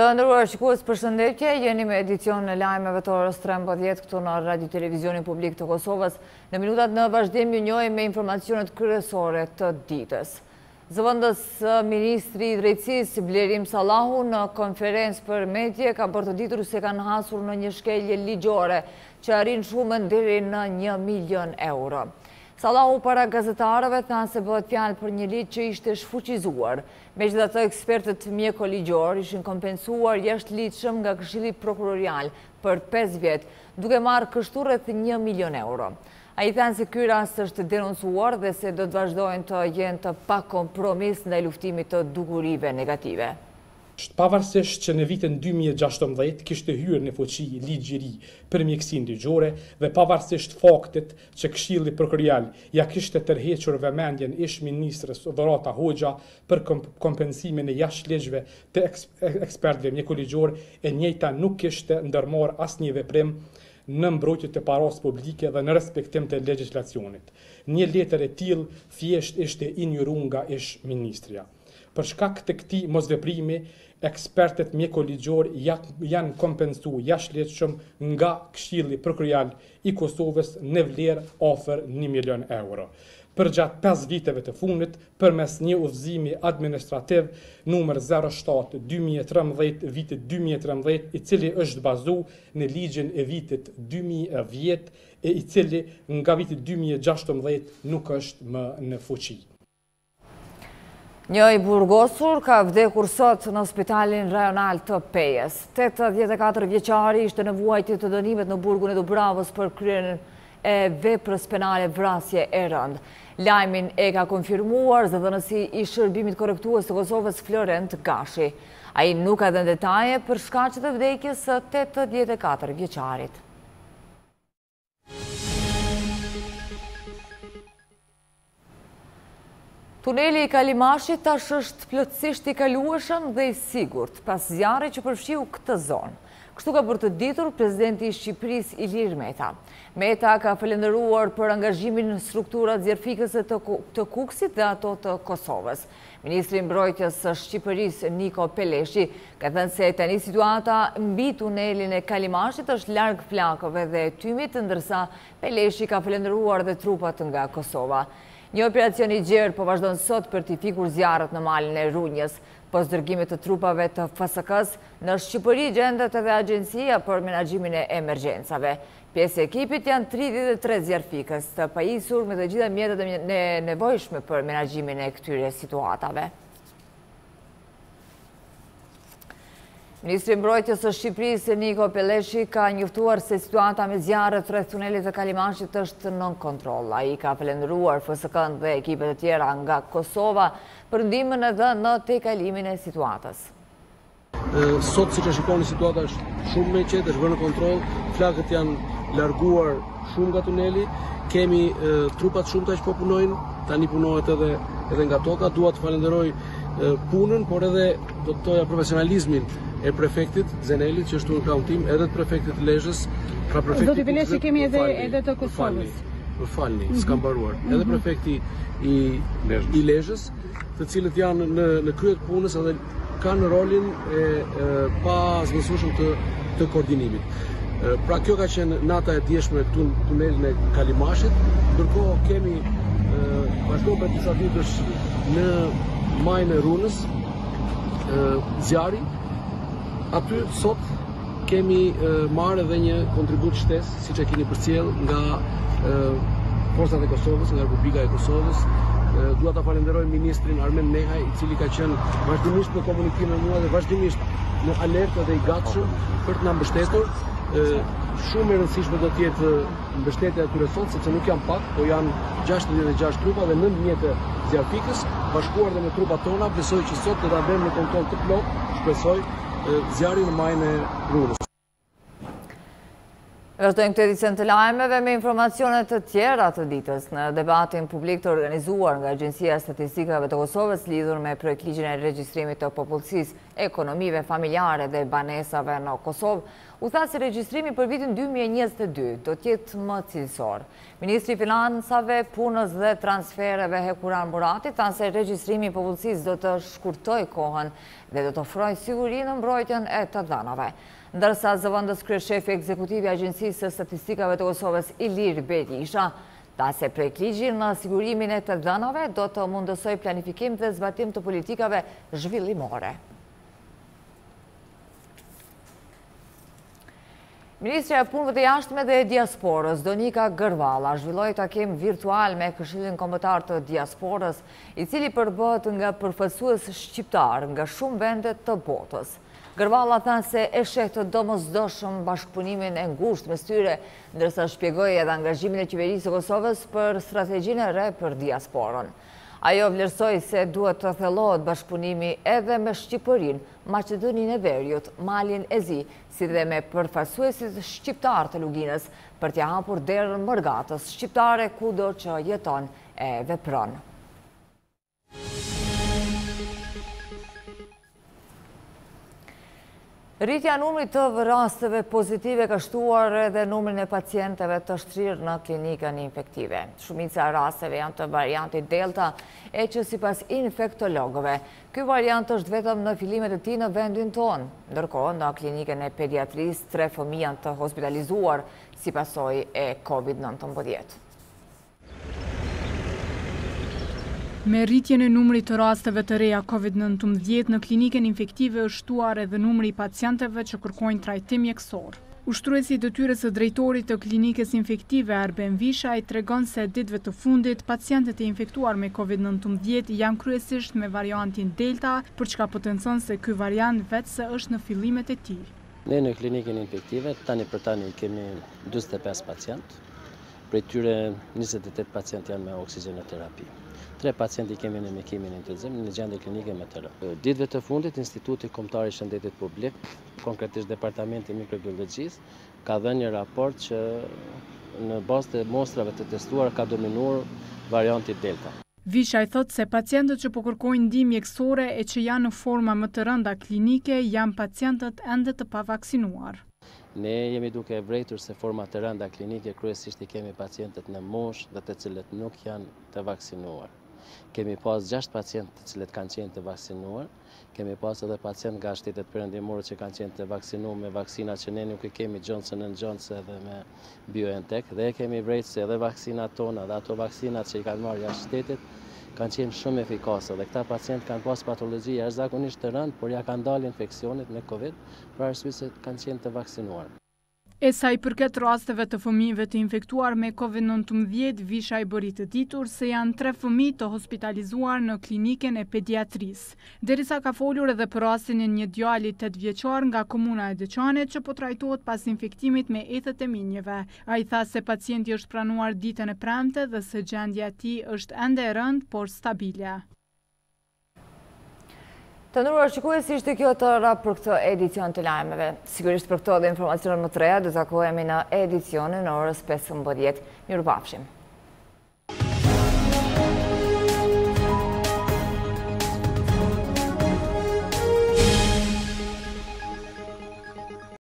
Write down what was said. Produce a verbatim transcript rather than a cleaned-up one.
Të ndëruar shikues, përshëndetje, jeni me edicion në lajmeve të orës trembëdhjetë këtu në Radio Televizionin Publik të Kosovës. Në minutat në vazhdim ju njohim me informacionet kryesore të ditës. Zëvendës Ministri i Drejtësisë Blerim Sallahu në konferencë për medie ka bërë të ditur se kanë hasur në një shkelje ligjore që arrin shumën deri në një milion euro. Sallahu para gazetarëve tha se bëhet fjalë për një ligj që ishte shfuqizuar. Megjithatë, ekspertët mjekoligjor ishin kompensuar jashtëligjshëm nga Këshilli Prokurorial për pesë vjet, duke marrë kështu rreth një milion euro. Ai thanë se ky rast është denoncuar dhe se do të vazhdojnë të jenë të pakompromis ndaj luftimit të dukurive negative. Pavarësisht që në vitin dy mijë e gjashtëmbëdhjetë kishte hyrë në fuqi ligji i ri për mjekësinë ligjore dhe pavarësisht faktit që Këshilli Prokurorial ja kishte tërhequr vëmendjen ish ministrës Dhurata Hoxha për kompensimin e jashtëligjshme të ekspertëve mjekoligjor, e njëjta nuk kishte ndërmarrë asnjë veprim në mbrojtje të parasë publike dhe në respektim të legjislacionit. Një letër e tillë thjesht ishte injoruar nga ish ministrja. Për shkak të këtij mosveprimi, ekspertët mjekoligjor janë kompensuar jashtëligjshëm nga Këshilli Prokurorial i Kosovës në vlerë afër një milion euro. Përgjatë pesë viteve të fundit, përmes një udhëzimi administrativ numër zero shtatë dy mijë e trembëdhjetë vitit dy mijë e trembëdhjetë, i cili është bazuar në ligjin e vitit dy mijë e dhjetë e i cili nga viti dy mijë e gjashtëmbëdhjetë nuk është më në fuqi. Një i burgosur ka vdekur sot në spitalin rajonal të Pejës. tetëdhjetë e katër vjeçari ishte në vuajtje të dënimit në burgun e Dubravës për kryen e veprës penale vrasje e rënd. Lajmin e ka konfirmuar zëdhënësi i shërbimit korrektues të Kosovës Florent Gashi. Ai nuk ka dhënë detaje për shkaqet e vdekjes së tetëdhjetë e katër vjeçarit. Tuneli i Kalimashit tash është plotësisht i kalueshëm dhe i sigurt pas zjarrit që përfshiu këtë zonë. Kështu ka bërë të ditur presidenti i Shqipërisë Ilir Meta. Meta ka falendëruar për angazhimin në strukturat zjarfikëse të Kukësit dhe ato të Kosovës. Ministri i Mbrojtjes së Shqipërisë Niko Peleshi ka thënë se tani situata mbi tunelin e Kalimashit është larg flakëve dhe tymit, ndërsa Peleshi ka falendëruar dhe trupat nga Kosova. Një operacion i gjerë po vazhdon sot për t'i fikur zjarret në malin e Runjës. Pas dërgimit të trupave të F S K-s, në Shqipëri gjendet edhe Agjencia për Menaxhimin e Emergjencave. Pjesë e ekipit janë tridhjetë e tre zjarfikës, të pajisur me të gjitha mjetet e nevojshme për menaxhimin e këtyre situatave. Ministri i Mbrojtjes së Shqipërisë Niko Peleshi ka njoftuar se situata me zjarret rreth tunelit të Kalimashit është nën kontroll. Ai ka falendëruar F S K-n dhe ekipet e tjera nga Kosova për ndihmën edhe në tejkalimin e situatës. Sot, siç e shikoni, situata është shumë më e qetë, është vënë në kontroll, flakët janë larguar shumë nga tuneli, kemi e, trupat shumëta që po punojnë, tani punohet edhe edhe nga toka. Dua të falenderoj e, punën, por edhe do të thoja profesionalizmin e prefektit Zenelit, që është në krahun tim, edhe të prefektit Lezhës, pra prefekti Zoti Peleshi kemi edhe edhe të Kosovës. Më falni, s'kam mbaruar. Edhe prefekti i i Lezhës, të cilët janë në në krye të punës edhe kanë rolin e, e pa zgjuarshëm të të koordinimit. E, pra kjo ka qenë nata e dieshme këtu në tunelin e Kalimashit, ndërkohë kemi vazhduar për disa ditësh në majën e Runës, e, zjarri. Aty sot kemi e, marrë edhe një kontribut shtesë, siç e keni përcjell, nga e, forcat e Kosovës, nga Republika e Kosovës. E, dua ta falenderoj ministrin Armen Nehaj, i cili ka qenë vazhdimisht në komunikim me mua dhe vazhdimisht në alertë dhe i gatshëm për të na mbështetur. E, shumë e rëndësishme do të jetë mbështetja e tyre sot, sepse nuk janë pak, po janë gjashtëdhjetë e gjashtë trupa dhe nëntëdhjetë zjarfikës, bashkuar dhe me trupat tona. Besoj që sot do ta bëjmë në kontroll të plot, shpresoj, zjarri në majën e Runës. Vazhdojmë këtë edicion të lajmeve me informacionet të tjera të ditës. Në debatin publik të organizuar nga Agjencia e Statistikave të Kosovës lidhur me projektligjin e regjistrimit të popullsisë, ekonomive familjare dhe banesave në Kosovë, u tha se regjistrimi për vitin dy mijë e njëzet e dy do tjetë më cilësor. Ministri i Financave, Punës dhe Transfereve Hekuran Murati tha se regjistrimi i popullsisë do të shkurtoj kohën dhe do të ofrojë siguri në mbrojtjen e të dhënave. Ndërsa zëvendës kryeshefi ekzekutivi i Agjencisë së Statistikave të Kosovës Ilir Berisha tha se projektligji në sigurimin e të dhënave do të mundësoj planifikim dhe zbatim të politikave zhvillimore. Ministrja e Punëve të Jashtme dhe Diasporës, Donika Gërvalla, zhvilloi takim virtual me Këshillin Kombëtar të Diasporës, i cili përbëhet nga përfaqësues shqiptar nga shumë vende të botës. Gërvalla tha se e sheh të domosdoshëm bashkëpunimin e ngushtë mes tyre, ndërsa shpjegoi edhe angazhimin e qeverisë së Kosovës për strategjinë e re për diasporën. Ajo vlerësoi se duhet të thellohet bashkëpunimi edhe me Shqipërinë, Maqedoninë e Veriut, Malin e Zi, si dhe me përfaqësuesit shqiptar të Luginës për t'ia hapur derën mërgatës shqiptare kudo që jeton e vepron. Rritja numrit të rasteve pozitive ka shtuar edhe numrin e pacientëve të shtrirë në klinikën infektive. Shumica e rasteve janë të variantit Delta, e që sipas infektologëve, ky variant është vetëm në fillimet e tij në vendin tonë. Ndërkohë, në klinikën e pediatrisë, tre fëmijë janë të hospitalizuar si pasojë e kovid nëntëmbëdhjetë. Me rritjen e numrit të rasteve të reja kovid nëntëmbëdhjetë në klinikën infektive është shtuar edhe numri i pacientëve që kërkojnë trajtim mjekësor. Ushtruesi i detyrës së drejtorit të klinikës infektive Arben Vishaj tregon se ditëve të fundit pacientët e infektuar me kovid nëntëmbëdhjetë janë kryesisht me variantin Delta, për çka potencon se ky variant vetëse është në fillimet e tij. Ne në klinikën infektive tani për tani kemi njëzet e pesë pacient, prej tyre njëzet e tetë pacient janë me oksigjenoterapi. Tre pacienti kemi në mjekimin intensiv në gjendje klinike me të rëndë. Ditëve të fundit, Instituti Kombëtar i Shëndetit Publik, konkretisht Departamenti i Mikrobiologjisë, ka dhënë një raport që në bazë të mostrave të testuara ka dominuar varianti Delta. Vishaj thot se pacientët që po kërkojnë ndihmë mjekësore e që janë në forma më të rënda klinike janë pacientët ende të pavaksinuar. Ne jemi duke e vrejtur se forma të rënda klinike kryesisht i kemi pacientët në moshë dhe të cilët nuk janë të vaksinuar. Kemi pas gjashtë pacientë të cilët kanë qenë të vaksinuar, kemi pas edhe pacientë nga shtetet perëndimore që kanë qenë të vaksinuar me vaksina që ne nuk i kemi Johnson and Johnson edhe me BioNTech, dhe kemi vrejtë se edhe vaksinat tona dhe ato vaksinat që i kanë marrë jashtë shtetit kanë qenë shumë efikase dhe këta pacientë kanë pas patologji jashtëzakonisht të rëndë, por ja kanë dalë infeksionit me Covid për arsye se kanë qenë të vaksinuar. E sa i përket rasteve të fëmijëve të infektuar me kovid nëntëmbëdhjetë, Vishaj bëri të ditur se janë tre fëmijë të hospitalizuar në klinikën e pediatrisë. Derisa ka folur edhe për rastin e një djali tetë vjeçar nga komuna e Deçanit që po trajtohet pas infektimit me ethet e minjeve. Ai tha se pacienti është pranuar ditën e premte dhe se gjendja e tij është ende e rëndë, por stabile. Të nderuar shikues, ishte kjo të ra për këtë edicion të lajmeve. Sigurisht për këto dhe informacione më të reja do të takohemi në edicionin e orës pesëmbëdhjetë. Mirupafshim.